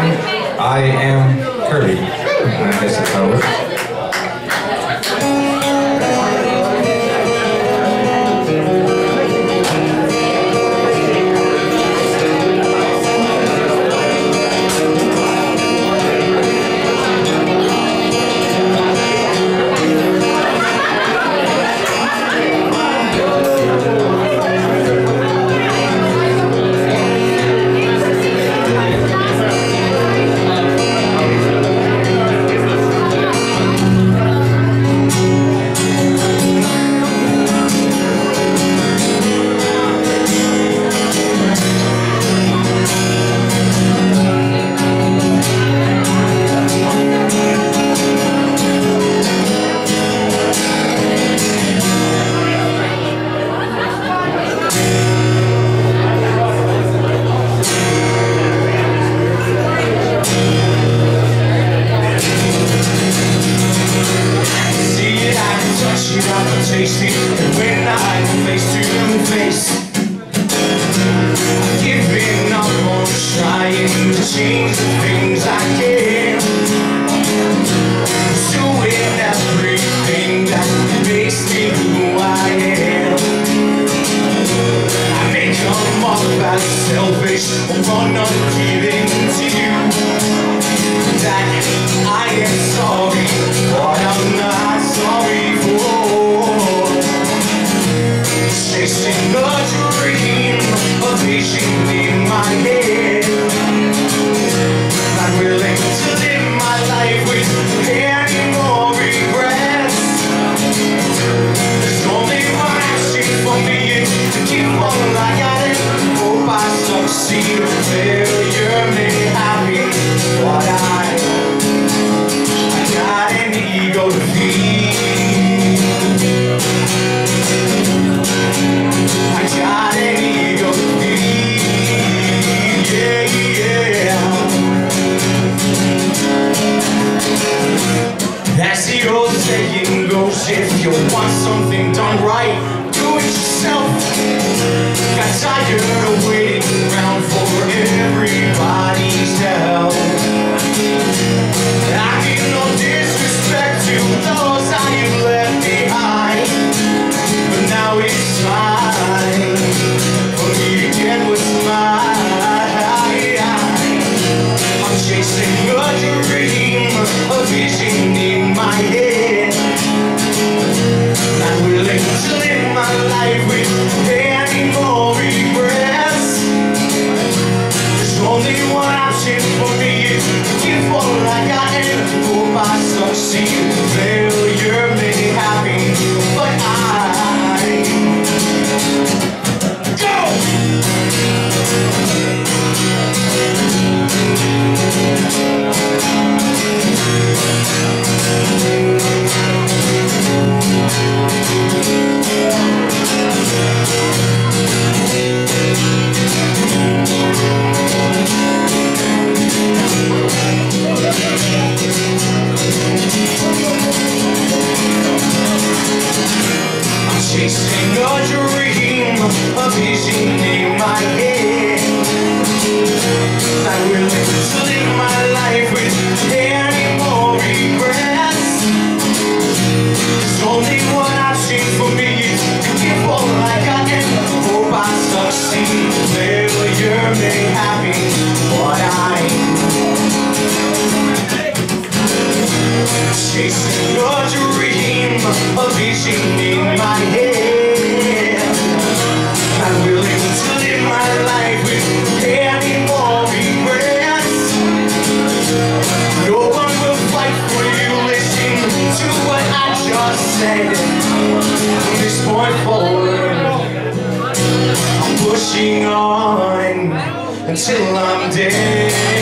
I Am Kirby. I guess that's how it works. Tasty, and when I'm face to face, giving up on trying to change the things I can, doing everything that makes me who I am. I may come off as selfish or unforgiving to you, that I am sorry, but I'm not sorry for. Chasing a dream, a vision in my head. Not willing to live my life with any more regrets. There's only one option for me, to give all I got and hope I succeed. Failure may have me, but I got an ego to feed. I got an ego to feed, yeah. As the old saying goes, if you want something done right, do it yourself. Got tired of waiting around for everybody's help. I mean no disrespect to those I have left behind, but now it's time for me to get what's mine. I'm chasing a dream, a vision in my head. Not willing to live my life with any more regrets. There's only one option for me, to give all I got and hope I succeed. Failure may have me, but chasing a dream, a vision in my head. Not willing to live my life with any more regrets. There's only one option for me, to give all I got and hope I succeed. Failure may have me, but chasing a dream, a vision in my head. Not willing to live my life with any more regrets. No one will fight for you, listen to what I just said. From this point forward, I'm pushing on until I'm dead.